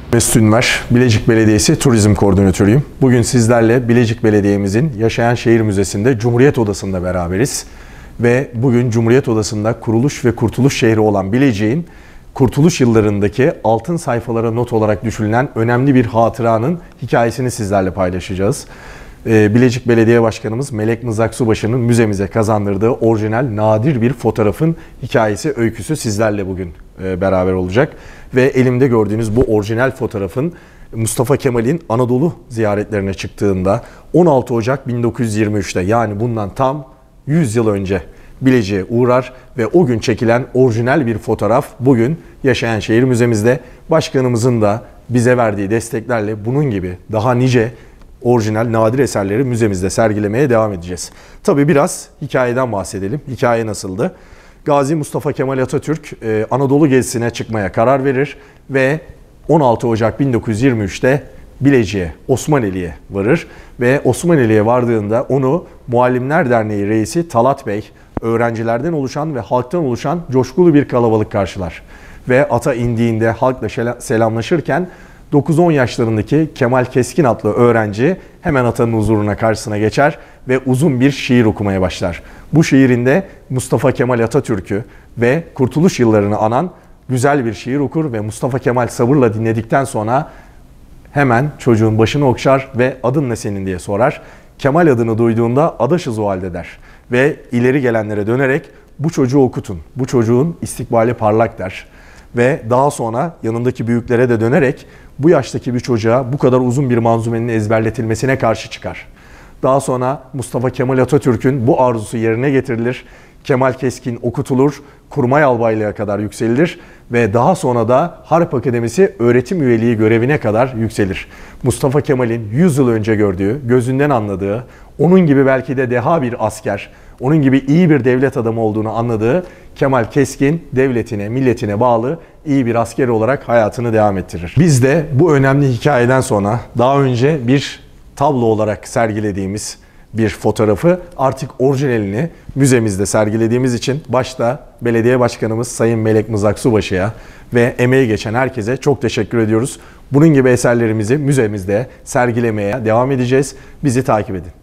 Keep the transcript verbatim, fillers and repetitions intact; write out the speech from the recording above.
Mesut Ünver, Bilecik Belediyesi Turizm Koordinatörüyüm. Bugün sizlerle Bilecik Belediye'mizin Yaşayan Şehir Müzesi'nde Cumhuriyet Odası'nda beraberiz. Ve bugün Cumhuriyet Odası'nda kuruluş ve kurtuluş şehri olan Bilecik'in kurtuluş yıllarındaki altın sayfalara not olarak düşülülen önemli bir hatıranın hikayesini sizlerle paylaşacağız. Bilecik Belediye Başkanımız Melek Mızrak Subaşı'nın müzemize kazandırdığı orijinal nadir bir fotoğrafın hikayesi, öyküsü sizlerle bugün beraber olacak. Ve elimde gördüğünüz bu orijinal fotoğrafın Mustafa Kemal'in Anadolu ziyaretlerine çıktığında on altı Ocak bin dokuz yüz yirmi üç'te, yani bundan tam yüz yıl önce Bilecik'e uğrar ve o gün çekilen orijinal bir fotoğraf bugün Yaşayan Şehir Müzemizde. Başkanımızın da bize verdiği desteklerle bunun gibi daha nice orijinal nadir eserleri müzemizde sergilemeye devam edeceğiz. Tabii biraz hikayeden bahsedelim. Hikaye nasıldı? Gazi Mustafa Kemal Atatürk Anadolu gezisine çıkmaya karar verir ve on altı Ocak bin dokuz yüz yirmi üç'te Bilecik'e, Osmaneli'ye varır ve Osmaneli'ye vardığında onu Muallimler Derneği reisi Talat Bey, öğrencilerden oluşan ve halktan oluşan coşkulu bir kalabalık karşılar. Ve ata indiğinde halkla selamlaşırken dokuz on yaşlarındaki Kemal Keskin adlı öğrenci hemen atanın huzuruna, karşısına geçer ve uzun bir şiir okumaya başlar. Bu şiirinde Mustafa Kemal Atatürk'ü ve kurtuluş yıllarını anan güzel bir şiir okur ve Mustafa Kemal sabırla dinledikten sonra hemen çocuğun başını okşar ve adın ne senin diye sorar. Kemal adını duyduğunda adaşız o halde der ve ileri gelenlere dönerek bu çocuğu okutun, bu çocuğun istikbali parlak der. Ve daha sonra yanındaki büyüklere de dönerek bu yaştaki bir çocuğa bu kadar uzun bir manzumenin ezberletilmesine karşı çıkar. Daha sonra Mustafa Kemal Atatürk'ün bu arzusu yerine getirilir. Kemal Keskin okutulur, kurmay albaylığa kadar yükselilir ve daha sonra da Harp Akademisi öğretim üyeliği görevine kadar yükselir. Mustafa Kemal'in yüz yıl önce gördüğü, gözünden anladığı, onun gibi belki de deha bir asker, onun gibi iyi bir devlet adamı olduğunu anladığı Kemal Keskin devletine, milletine bağlı iyi bir asker olarak hayatını devam ettirir. Biz de bu önemli hikayeden sonra daha önce bir tablo olarak sergilediğimiz bir fotoğrafı artık orijinalini müzemizde sergilediğimiz için başta belediye başkanımız Sayın Melek Mızrak Subaşı'ya ve emeği geçen herkese çok teşekkür ediyoruz. Bunun gibi eserlerimizi müzemizde sergilemeye devam edeceğiz. Bizi takip edin.